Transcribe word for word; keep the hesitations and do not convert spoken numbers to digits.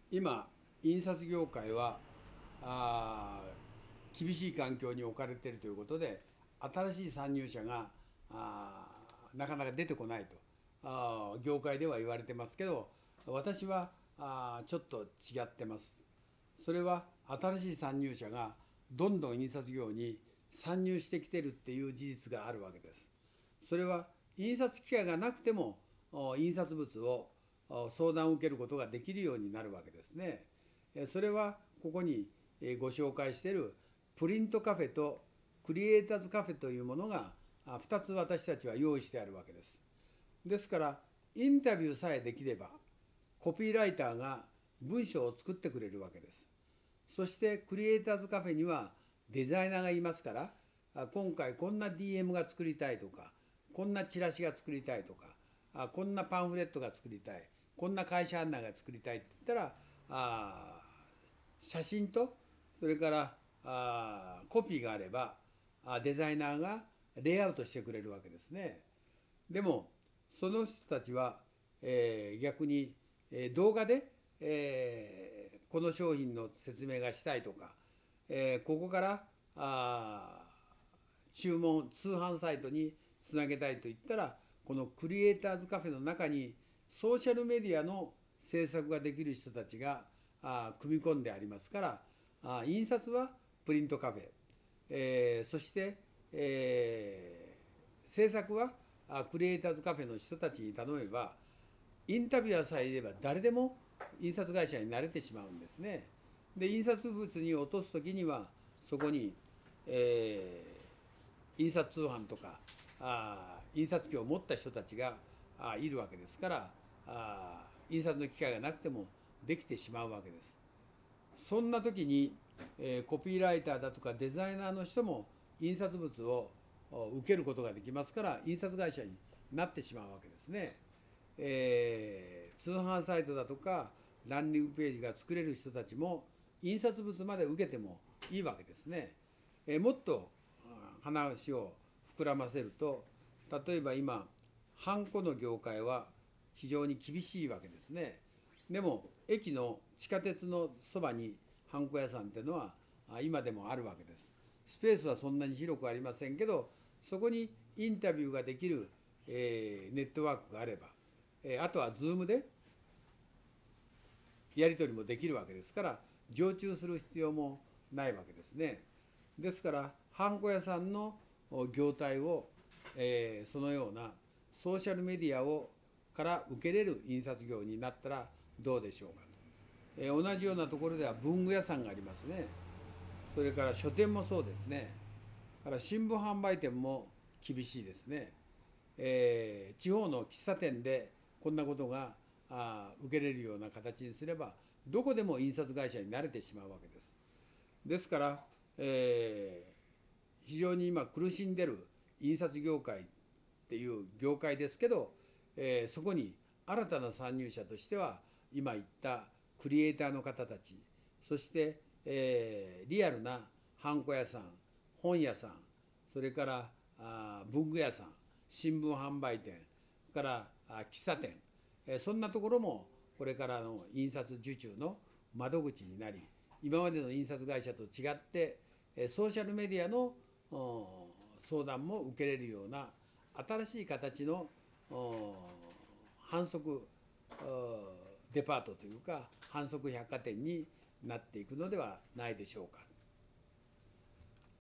今、印刷業界はあ厳しい環境に置かれているということで、新しい参入者があなかなか出てこないとあ業界では言われてますけど、私はあちょっと違ってます。それは新しい参入者がどんどん印刷業に参入してきてるっていう事実があるわけです。それは印刷機械がなくても印刷物を相談を受けることができるようになるわけですね。それはここにご紹介しているプリントカフェとクリエイターズカフェというものがふたつ私たちは用意してあるわけです。ですからインタビューさえできればコピーライターが文章を作ってくれるわけです。そしてクリエイターズカフェにはデザイナーがいますから、今回こんな ディーエム が作りたいとか、こんなチラシが作りたいとか、こんなパンフレットが作りたい、こんな会社案内が作りたいって言ったら、あ写真とそれからあコピーがあればデザイナーがレイアウトしてくれるわけですね。でもその人たちは、えー、逆に、えー、動画で、えー、この商品の説明がしたいとか、えー、ここからあ注文通販サイトにつなげたいと言ったら、このクリエイターズカフェの中にソーシャルメディアの制作ができる人たちがあ組み込んでありますから、あ印刷はプリントカフェ、えー、そして、えー、制作はあクリエイターズカフェの人たちに頼めば、インタビュアーさえいれば誰でも印刷会社に慣れてしまうんですね。で印刷物に落とす時にはそこに、えー、印刷通販とかあ印刷機を持った人たちがあいるわけですから、あ印刷の機会がなくてもできてしまうわけです。そんな時に、えー、コピーライターだとかデザイナーの人も印刷物を受けることができますから、印刷会社になってしまうわけですね。えー、通販サイトだとかランディングページが作れる人たちも印刷物まで受けてもいいわけですね。えー、もっと話を膨らませると、例えば今ハンコの業界は非常に厳しいわけですね。でも駅の地下鉄のそばにハンコ屋さんっていうのは今でもあるわけです。スペースはそんなに広くありませんけど、そこにインタビューができる、えー、ネットワークがあれば、えー、あとは Zoom でやり取りもできるわけですから、常駐する必要もないわけですね。ですからハンコ屋さんの業態を、えー、そのようなソーシャルメディアをから受けれる印刷業になったらどうでしょうかと。えー、同じようなところでは文具屋さんがありますね。それから書店もそうですね。から新聞販売店も厳しいですね。えー、地方の喫茶店でこんなことがあ受けれるような形にすれば、どこでも印刷会社に慣れてしまうわけです。ですから、えー、非常に今苦しんでる印刷業界っていう業界ですけど、えー、そこに新たな参入者としては今言ったクリエイターの方たち、そして、えー、リアルなハンコ屋さん、本屋さん、それからあ文具屋さん、新聞販売店からあ喫茶店、えー、そんなところもこれからの印刷受注の窓口になり、今までの印刷会社と違ってソーシャルメディアの相談も受けれるような新しい形の販促デパートというか販促百貨店になっていくのではないでしょうか。